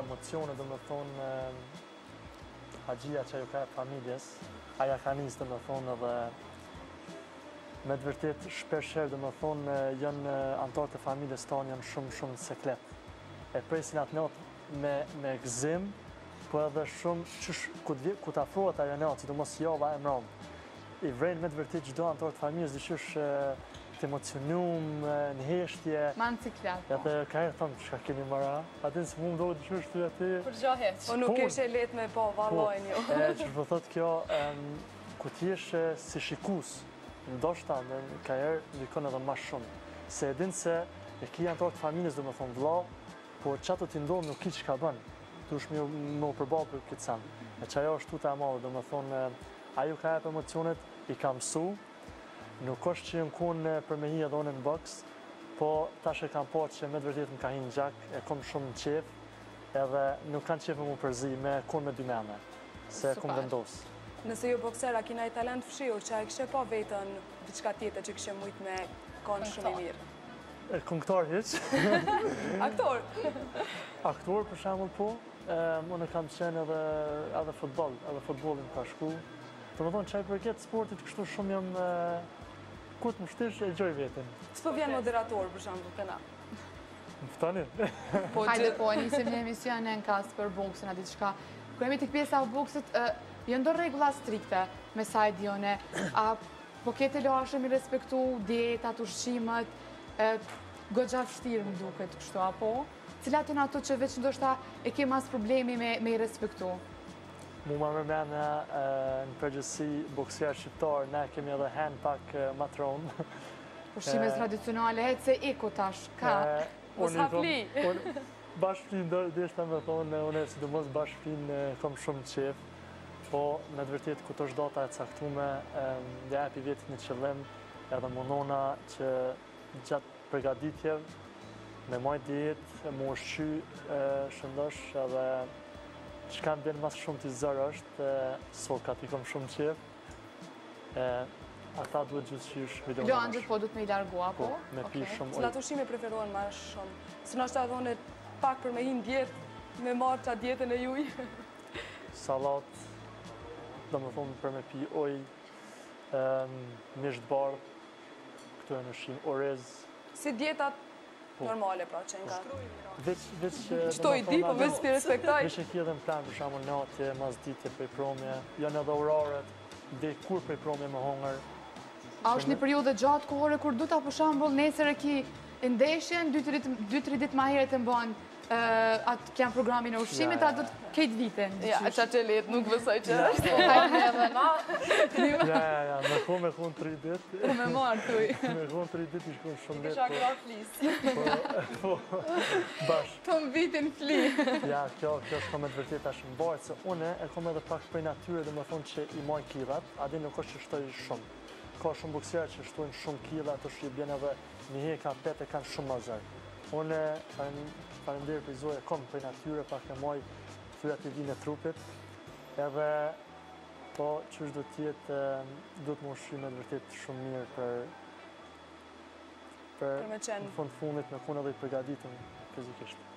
emocione, do më thonë, haxhia që ajo ka familjes, aja ka nisë, do më thonë, edhe me të vërtet shpeshherë, do më thonë, janë anëtarët e familjes tonë janë shumë seklet. E presin atë natë me gëzim, po edhe shumë ku të afrohet ajo natë, sidomos java e mbrëmë. I vrejnë me të vërtet çdo anëtar të familjes dyshysh të emocionum, në heshtje. Ma në ciklat. Edhe ka herë thëmë çka keni mëra, atë se mu më dohet dyshysh të aty. Për gjo heq. Po nuk ishe letë me po, vallojnë ju. Që po thotë kjo, ku ti je si shikus, ndoshta ka herë ndikon edhe më shumë. Se e din se e ki anëtar të familjes, do më thonë vëlla, po çato ti ndodh nuk ki çka bën. Dush më përballë për këtë sen. E që ajo është tuta e madhe, do më thonë, ajo ka jep emocionet, i ka mësu, nuk është që jënë kun për me hi edhe unë në boks, po tash e kam po që me të vërtet më ka hi në gjak, e kom shumë në qef, edhe nuk kanë qef më përzi me kun me dy mene, se kom vendos. Nëse ju boksera kina i talent fshiur, që a i kështë po vetën diçka tjetër që kështë mujt me konë shumë i mirë? Këngëtar hiq. Aktor? Aktor për shembull po, unë kam qenë edhe futboll, edhe futbollin ka shku. Të më thonë që i përket sportit kështu shumë jam ku të më shtish e gjoj vetin. S'po vjen moderator për shembull këna? Më ftani? Hajde po, nisim një emision në kas për boksin, a ditë shka. Kër jemi të pjesa u boksit, jënë do regula strikte me sajdione, a po kete lashëm i respektu dietat, ushqimet, gogja fështirë më duket kështu, apo? Cilat janë ato që veç ndoshta e ke mas problemi me i respektu? Mu ma mërmene në përgjësi boksierë shqiptarë, ne kemi edhe hen pak matronë. Ushqime tradicionale, hecë se eko tash, ka? Mos hapli! Bashkëflin deshta me thonë, unë e sidomos bashkëflin kom shumë qef, po me të vërtet ku të është data e caktume, dhe epi vjetit një qëllim, edhe mundona që gjatë përgaditjev, me majt djetë, mu ushqy shëndosh edhe që kam bjenë mas shumë t'i zërë është, sokat i kom shumë qef, ata duhet gjithëqish video në Loandët po du të me i largua, po? Me pi shumë ujë. Cilat ushqime preferohen ma shumë? Se nështë ta dhone pak për me hinë djetë, me marë qa djetën e juj? Salat, do më thonë për me pi ujë, misht bardh, këtu e në ushqim, orez. Si djetat normale pra që nga? Qëto i di, po veç pi respektaj? Veç e ki edhe në plan, për shamu natje, mazditje, prej promje, janë edhe oraret, dhe kur prej promje me hongër. A është një periudhë gjatë kohore kur du ta për shambull nesër e ki ndeshjen, 2-3 ditë ma heret e mbanë atë kjanë programin e ushqimit, a do të kejtë vitën? Ja, qa që letë nuk vësoj që është. Hajtë edhe na. Ja, me kun 3 ditë. Po me marë, tuj. Me kun 3 ditë i shkun shumë ditë. Kisha këra flisë. Po, bashkë. Të më vitin fli. Ja, kjo është me të vërtet ashtë më barë, se une e kom edhe pak prej natyre dhe me thonë që i maj kilat, adi nuk është që shtoj shumë. Ka shumë buksierë që shtojnë shumë kilat, të shqip bjen edhe një heka pete kanë shumë mazër. Une falenderë për zoja, kom prej natyre, pak e maj thyrat i vinë e trupit, edhe po që është do tjetë, do të më ushqime të vërtet shumë mirë për në fund fundit me kun edhe i përgaditëm fizikisht.